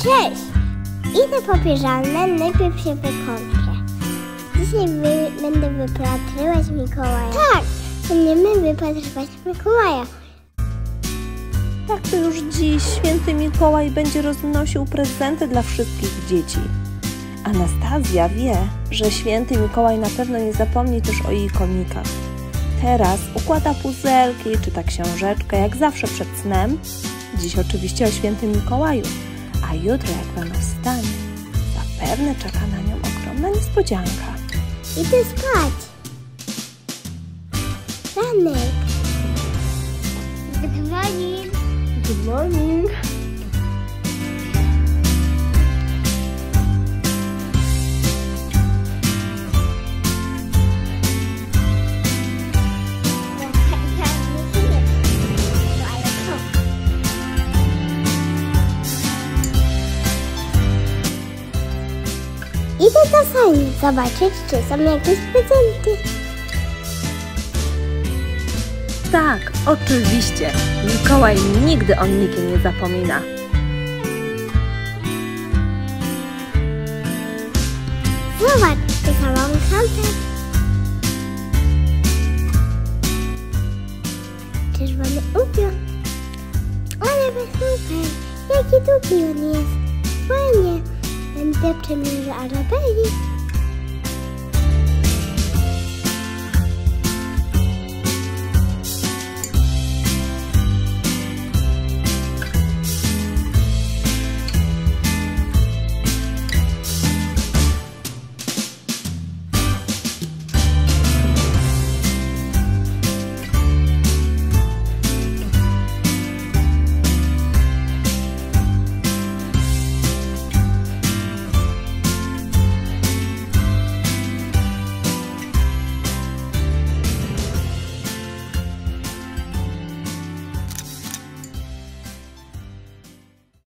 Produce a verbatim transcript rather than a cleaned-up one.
Cześć! Idę po pierzalne, najpierw się wykąpię. Dzisiaj wy, będę wypatrywać Mikołaja. Tak, będziemy wypatrywać Mikołaja. Tak to już dziś święty Mikołaj będzie roznosił prezenty dla wszystkich dzieci. Anastazja wie, że święty Mikołaj na pewno nie zapomni też o jej konikach. Teraz układa puzelki, czyta książeczkę, jak zawsze przed snem. Dziś oczywiście o świętym Mikołaju, a jutro jak rano wstanie, zapewne czeka na nią ogromna niespodzianka. Idę spać. Ranek. Good morning. Good morning. Idę do sali zobaczyć, czy są jakieś prezenty. Tak, oczywiście. Mikołaj nigdy o nikim nie zapomina. Zobacz, pisałam kontent. Czerwony upiór. Ale super, jaki długi on jest. Fajnie. Będę przemierzał Arabeli.